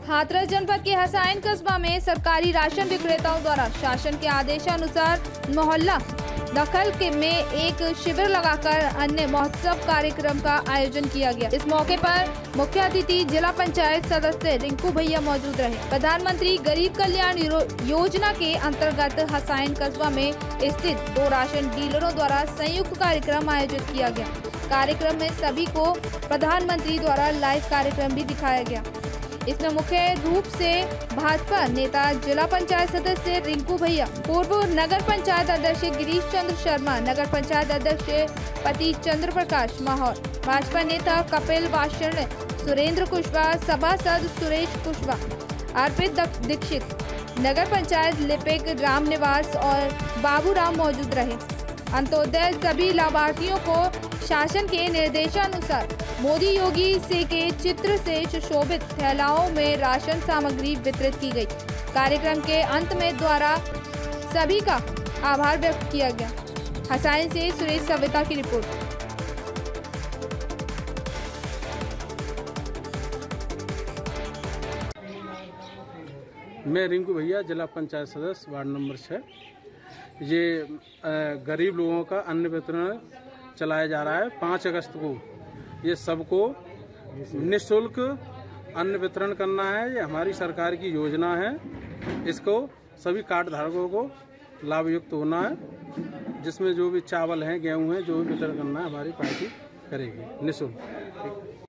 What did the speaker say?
हाथरस जनपद के हसाइन कस्बा में सरकारी राशन विक्रेताओं द्वारा शासन के आदेशानुसार मोहल्ला दखल में एक शिविर लगाकर अन्य महोत्सव कार्यक्रम का आयोजन किया गया। इस मौके पर मुख्य अतिथि जिला पंचायत सदस्य रिंकू भैया मौजूद रहे। प्रधानमंत्री गरीब कल्याण योजना के अंतर्गत हसाइन कस्बा में स्थित 2 राशन डीलरों द्वारा संयुक्त कार्यक्रम आयोजित किया गया। कार्यक्रम में सभी को प्रधानमंत्री द्वारा लाइव कार्यक्रम भी दिखाया गया। इसमें मुख्य रूप से भाजपा नेता जिला पंचायत सदस्य रिंकू भैया, पूर्व नगर पंचायत अध्यक्ष गिरीश चंद्र शर्मा, नगर पंचायत अध्यक्ष पति चंद्र प्रकाश माहौर, भाजपा नेता कपिल वाषण, सुरेंद्र कुशवाहा, सभासद सुरेश कुशवाहा, अर्पित दीक्षित, नगर पंचायत लिपिक राम निवास और बाबू राम मौजूद रहे। अंत्योदय सभी लाभार्थियों को शासन के निर्देशानुसार मोदी योगी से के चित्र से सुशोभित थैलाओं में राशन सामग्री वितरित की गई। कार्यक्रम के अंत में द्वारा सभी का आभार व्यक्त किया गया। हसाइन से सुरेश सविता की रिपोर्ट। मैं रिंकू भैया, जिला पंचायत सदस्य, वार्ड नंबर 6। ये गरीब लोगों का अन्न वितरण चलाया जा रहा है। 5 अगस्त को ये सबको निःशुल्क अन्न वितरण करना है। ये हमारी सरकार की योजना है। इसको सभी कार्ड धारकों को लाभयुक्त होना है। जिसमें जो भी चावल है, गेहूं है, जो भी वितरण करना है हमारी पार्टी करेगी निःशुल्क।